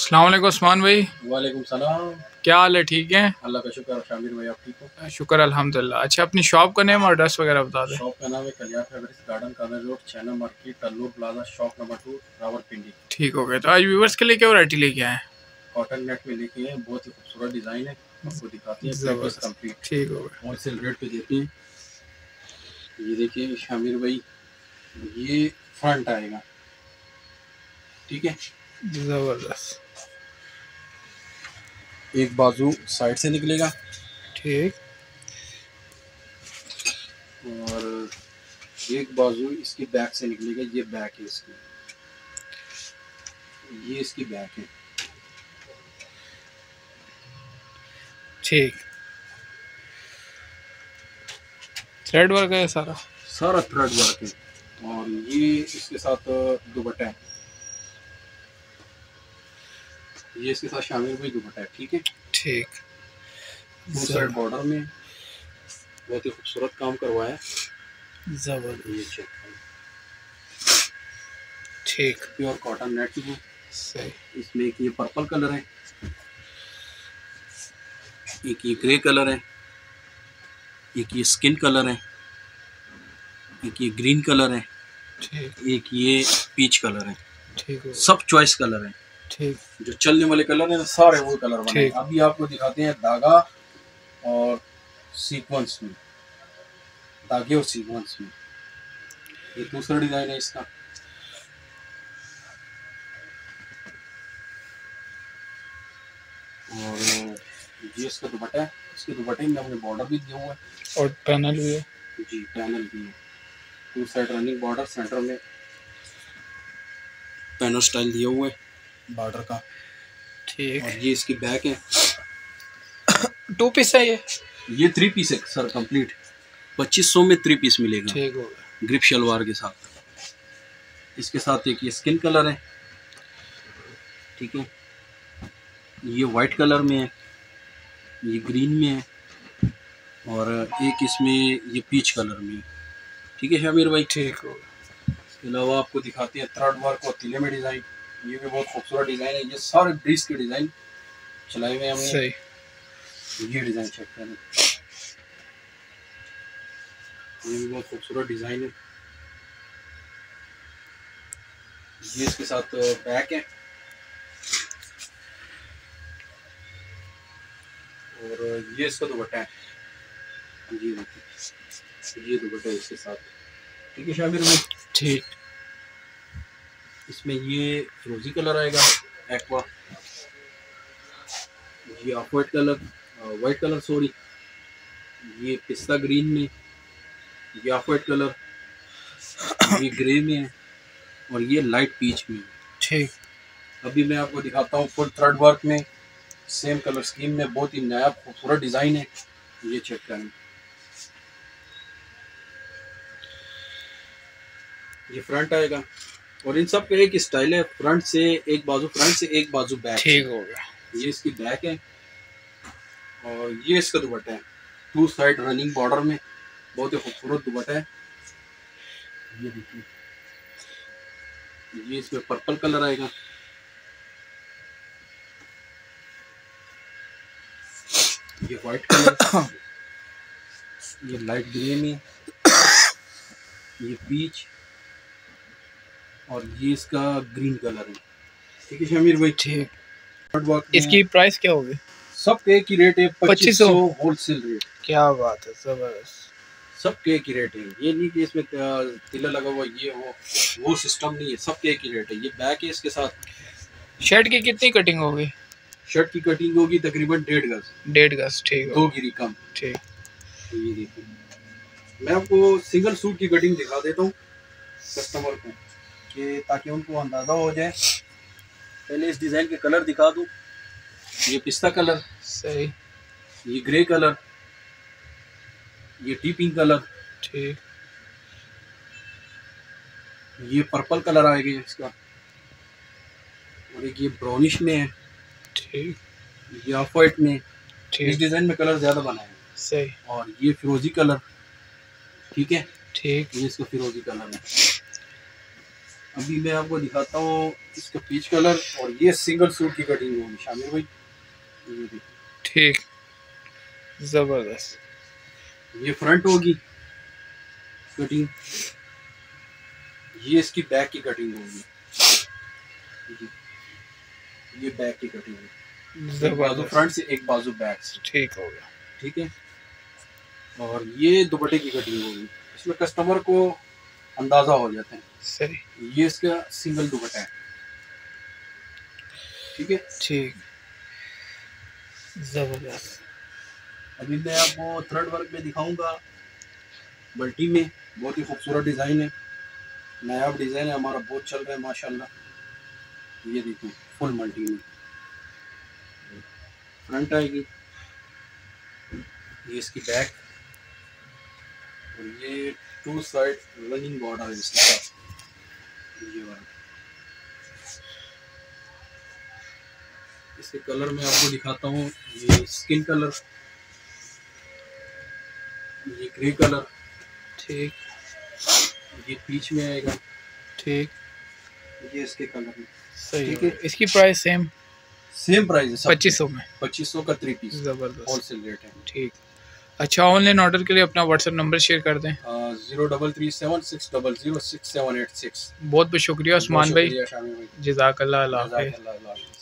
अस्सलाम वालेकुम उस्मान भाई। वालेकुम सलाम। क्या हाल है? ठीक है, अल्लाह का शुक्र। शामिर भाई आप ठीक हो? शुक्र अल्हम्दुलिल्लाह। अच्छा, अपनी शॉप का नेम और एड्रेस वगैरह बता दें। शॉप का नाम है Kalyan fabrics, garden Kadar road, China market, Tallur plaza, shop number 2, Rawalpindi. ठीक हो गया। तो आज व्यूवर्स के लिए क्या वैरायटी लेके आए हैं? कॉटन नेट में लेके हैं, बहुत ही खूबसूरत डिज़ाइन है, आपको दिखाते हैं। प्रिंट इज ज़बरदस्त। कंप्लीट, ठीक हो गया। होलसेल रेट पे देते हैं। ये देखिए शामिर भाई, ये फ्रंट आएगा, ठीक है। ज़बरदस्त। एक बाजू साइड से निकलेगा ठीक। और एक बाजू इसकी बैक से निकलेगा। ये बैक है इसकी, ये इसकी बैक है। ठीक। थ्रेड वर्क है सारा? सारा थ्रेड वर्क है। और ये इसके साथ दुपट्टा है, ये इसके साथ शामिल भी दुपट्टा है, ठीक है। ठीक। टू साइड बॉर्डर में बहुत ही खूबसूरत काम करवाया है। ज़बरदस्त। ये चेक ठीक। प्योर कॉटन नेट है। सही। इसमें एक ये पर्पल कलर है, एक ये ग्रे कलर है, एक ये स्किन कलर है, एक ये ग्रीन कलर है, ठीक। एक ये पीच कलर है। ठीक हो। सब चॉइस कलर है। ठीक। जो चलने वाले कलर है ना, सारे वो कलर बने हैं। अभी आपको दिखाते हैं धागा और सीक्वेंस में, धागे और सीक्वेंस में। ये दूसरा डिजाइन है इसका। और ये इसका दुपट्टा है। इसके दुपट्टे में हमने बॉर्डर भी दिया हुआ है और पैनल भी है। जी, पैनल भी है। Two side running border, centre में पैनल स्टाइल दिया हुआ है बॉर्डर का। ठीक। और ये इसकी बैक है। 2 पीस है ये 3 पीस है सर, कंप्लीट 2500 में 3 पीस मिलेगा। ठीक हो गया। ग्रिप शलवार के साथ। इसके साथ एक ये स्किन कलर है, ठीक है। ये वाइट कलर में है, ये ग्रीन में है, और एक इसमें ये पीच कलर में है, ठीक है शामिर भाई। ठीक हो गया। इसके अलावा आपको दिखाते हैं थ्रेड वर्क और तिले में डिज़ाइन। ये भी बहुत खूबसूरत डिज़ाइन है। ये सारे ब्रीज के डिज़ाइन चलाए हुए हमने। सही। ये डिज़ाइन चेक करें, ये भी बहुत खूबसूरत डिज़ाइन है। ये इसके साथ बैक है और ये इसका दुपट्टा है। ये देखिए, ये दुपट्टा है इसके साथ, ठीक है शामिर भाई। ठीक। इसमें ये फिरोजी कलर आएगा, एक्वा, ये off white colour, white colour sorry, ये पिस्ता ग्रीन में, ये ऑफ वाइट कलर, ये ग्रे में है, और ये लाइट पीच में है। ठीक। अभी मैं आपको दिखाता हूँ फुल थ्रेड वर्क में, सेम कलर स्कीम में, बहुत ही नया खूबसूरत डिज़ाइन है। ये चेक करें, ये फ्रंट आएगा। और इन सब का एक स्टाइल है, फ्रंट से एक बाजू, फ्रंट से एक बाजू बैक। ठीक हो गया। ये इसकी बैक है और ये इसका दुपट्टा है। 2 साइड रनिंग बॉर्डर में, बहुत ही खूबसूरत दुपट्टा है। ये देखिए, ये इसमें पर्पल कलर आएगा, ये वाइट कलर, ये लाइट ग्रे में, ये पीच, और ये इसका ग्रीन कलर है, ठीक है शामिर भाई। ठीक। इसकी प्राइस क्या होगी? सब एक ही रेट है, 2500 होलसेल रेट। क्या बात है, जबरदस्त। सब के एक ही रेट है। ये नहीं कि इसमें तिला लगा हुआ ये वो सिस्टम नहीं है। सब के एक ही रेट है। ये बैक है, इसके साथ शर्ट की कितनी कटिंग होगी? शर्ट की कटिंग होगी तकरीबन 1.5 गज। 1.5 गज, ठीक है। 2 गिरी कम। ठीक। ये देखिए, मैं आपको सिंगल सूट की कटिंग दिखा देता हूँ कस्टमर को, कि ताकि उनको अंदाज़ा हो जाए। पहले इस डिज़ाइन के कलर दिखा दूँ। ये पिस्ता कलर, सही। ये ग्रे कलर, ये टी पिंक कलर, ठीक। ये पर्पल कलर आएगा इसका, और एक ये ब्राउनिश में है, ठीक। ये ऑफ वाइट में। ठीक। इस डिज़ाइन में कलर ज़्यादा बनाए हैं। सही। और ये फिरोजी कलर, ठीक है। ठीक। ये इसका फिरोजी कलर है। अभी मैं आपको दिखाता हूँ इसका पीच कलर, और ये सिंगल सूट की कटिंग होगी शामिर भाई। ये देखिए, ठीक, जबरदस्त। ये फ्रंट होगी कटिंग, ये इसकी बैक की कटिंग होगी, ये बैक की कटिंग होगी, एक बाजू फ्रंट से एक बाजू बैक से। ठीक हो गया। ठीक है, और ये दुपट्टे की कटिंग होगी, इसमें कस्टमर को अंदाजा हो जाता है। सही, ये इसका सिंगल दुपट्टा है। ठीक है, ठीक, जबरदस्त। अभी मैं आपको थ्रेड वर्क में दिखाऊंगा, मल्टी में, बहुत ही खूबसूरत डिज़ाइन है, नायाब डिज़ाइन है, हमारा बहुत चल रहा है माशाल्लाह। ये देखिए फुल मल्टी में फ्रंट आएगी, ये इसकी बैक, और ये टू साइड रनिंग बॉर्डर है इसके साथ, ये वाला। इसके कलर मैं आपको दिखाता हूँ, ये स्किन कलर, ये ग्रे कलर, ठीक, ये पीच में आएगा, ठीक, ये इसके कलर में। सही ठीक है। है, इसकी प्राइस सेम प्राइस है, 2500 में। 2500 का 3 पीस, जबरदस्त, होलसेल रेट है। ठीक। अच्छा, ऑनलाइन ऑर्डर के लिए अपना व्हाट्सएप नंबर शेयर कर दें। 0337600678 बहुत बहुत शुक्रिया उस्मान भाई, शामिल भाई, जज़ाकल्लाह, अल्लाह हाफ़िज़। जज़ाकल्लाह।